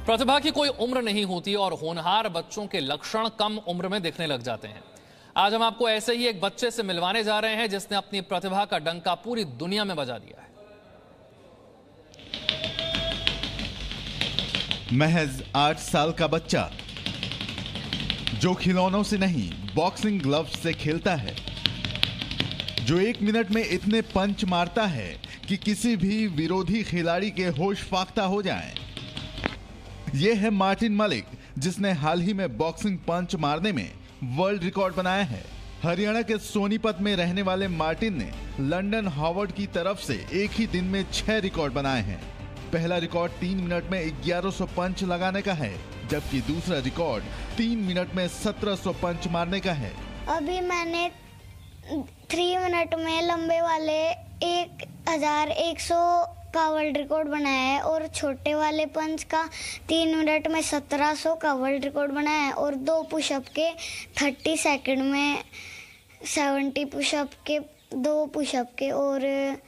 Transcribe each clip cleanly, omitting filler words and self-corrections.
प्रतिभा की कोई उम्र नहीं होती और होनहार बच्चों के लक्षण कम उम्र में दिखने लग जाते हैं। आज हम आपको ऐसे ही एक बच्चे से मिलवाने जा रहे हैं जिसने अपनी प्रतिभा का डंका पूरी दुनिया में बजा दिया है। महज 8 साल का बच्चा जो खिलौनों से नहीं बॉक्सिंग ग्लव्स से खेलता है, जो 1 मिनट में इतने पंच मारता है कि किसी भी विरोधी खिलाड़ी के होश फाख्ता हो जाएं। यह है मार्टिन मलिक, जिसने हाल ही में बॉक्सिंग पंच मारने में वर्ल्ड रिकॉर्ड बनाया है। हरियाणा के सोनीपत में रहने वाले मार्टिन ने लंदन हार्वर्ड की तरफ से एक ही दिन में 6 रिकॉर्ड बनाए हैं। पहला रिकॉर्ड 3 मिनट में 1100 पंच लगाने का है, जबकि दूसरा रिकॉर्ड 3 मिनट में 1700 पंच मारने का है। अभी मैंने 3 मिनट में लंबे वाले 1100 का वर्ल्ड रिकॉर्ड बनाया है और छोटे वाले पंच का 3 मिनट में 1700 का वर्ल्ड रिकॉर्ड बनाया है और 2 पुशअप के 30 सेकंड में 70 पुशअप के 2 पुशअप के और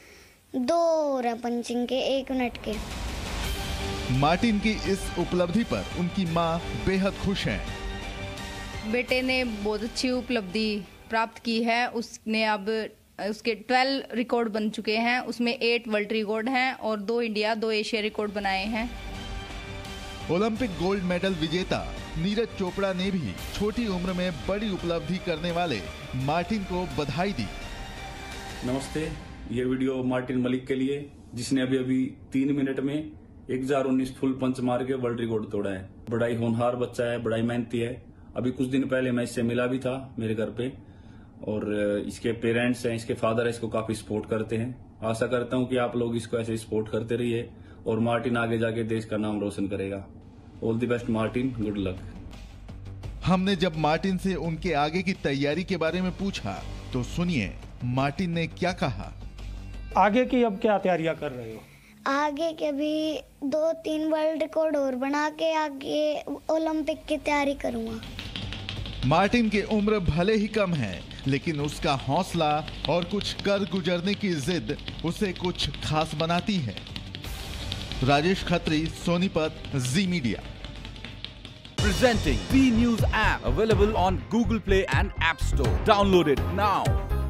2 पंचिंग के 1 मिनट के। मार्टिन की इस उपलब्धि पर उनकी मां बेहद खुश हैं। बेटे ने बहुत अच्छी उपलब्धि प्राप्त की है। उसने अब उसके 12 रिकॉर्ड बन चुके हैं, उसमें 8 वर्ल्ड रिकॉर्ड हैं और 2 इंडिया 2 एशिया रिकॉर्ड बनाए हैं। ओलंपिक गोल्ड मेडल विजेता नीरज चोपड़ा ने भी छोटी उम्र में बड़ी उपलब्धि करने वाले मार्टिन को बधाई दी। नमस्ते, ये वीडियो मार्टिन मलिक के लिए, जिसने अभी 3 मिनट में 1019 फुल पंच मार के वर्ल्ड रिकॉर्ड तोड़ा है। बड़ा ही होनहार बच्चा है, बड़ा ही मेहनती है। अभी कुछ दिन पहले मैं इससे मिला भी था मेरे घर पे, और इसके पेरेंट्स हैं, इसके फादर है, इसको काफी सपोर्ट करते हैं। आशा करता हूं कि आप लोग इसको ऐसे सपोर्ट करते रहिए और मार्टिन आगे जाके देश का नाम रोशन करेगा। All the best Martin, good luck. हमने जब मार्टिन से उनके आगे की तैयारी के बारे में पूछा तो सुनिए मार्टिन ने क्या कहा। आगे की अब क्या तैयारियां कर रहे हो? आगे के भी 2-3 वर्ल्ड रिकॉर्ड और बना के आगे ओलंपिक की तैयारी करूंगा। मार्टिन की उम्र भले ही कम है, लेकिन उसका हौसला और कुछ कर गुजरने की जिद उसे कुछ खास बनाती है। Rajesh Khatri, Sonipat, Zee Media. Presenting B News app, available on Google Play and App Store. Download it now.